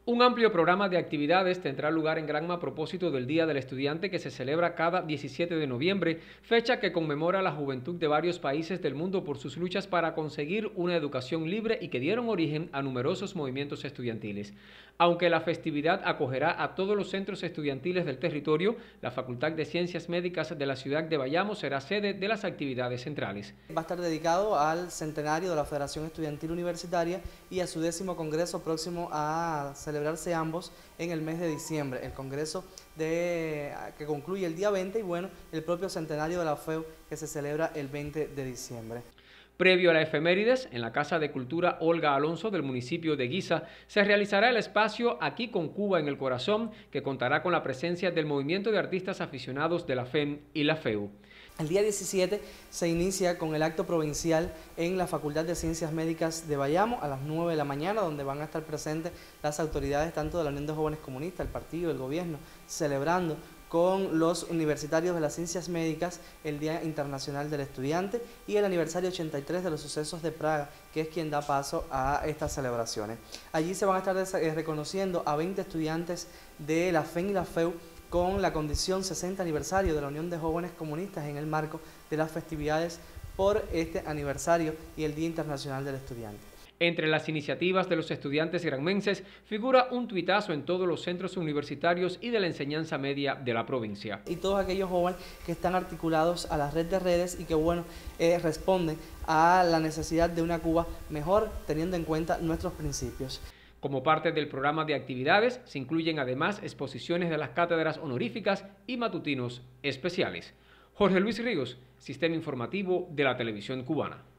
Un amplio programa de actividades tendrá lugar en Granma a propósito del Día del Estudiante que se celebra cada 17 de noviembre, fecha que conmemora la juventud de varios países del mundo por sus luchas para conseguir una educación libre y que dieron origen a numerosos movimientos estudiantiles. Aunque la festividad acogerá a todos los centros estudiantiles del territorio, la Facultad de Ciencias Médicas de la ciudad de Bayamo será sede de las actividades centrales. Va a estar dedicado al centenario de la Federación Estudiantil Universitaria y a su 10º congreso próximo a celebrarse ambos en el mes de diciembre. El congreso que concluye el día 20 y bueno, el propio centenario de la FEU que se celebra el 20 de diciembre. Previo a la efemérides, en la Casa de Cultura Olga Alonso del municipio de Guisa, se realizará el espacio Aquí con Cuba en el Corazón, que contará con la presencia del movimiento de artistas aficionados de la FEM y la FEU. El día 17 se inicia con el acto provincial en la Facultad de Ciencias Médicas de Bayamo a las 9 de la mañana, donde van a estar presentes las autoridades tanto de la Unión de Jóvenes Comunistas, el partido, el gobierno, celebrando con los universitarios de las ciencias médicas el Día Internacional del Estudiante y el aniversario 83 de los sucesos de Praga, que es quien da paso a estas celebraciones. Allí se van a estar reconociendo a 20 estudiantes de la FEM y la FEU con la condición 60 aniversario de la Unión de Jóvenes Comunistas en el marco de las festividades por este aniversario y el Día Internacional del Estudiante. Entre las iniciativas de los estudiantes granmenses figura un tuitazo en todos los centros universitarios y de la enseñanza media de la provincia. Y todos aquellos jóvenes que están articulados a la red de redes y que bueno, responden a la necesidad de una Cuba mejor teniendo en cuenta nuestros principios. Como parte del programa de actividades se incluyen además exposiciones de las cátedras honoríficas y matutinos especiales. Jorge Luis Ríos, Sistema Informativo de la Televisión Cubana.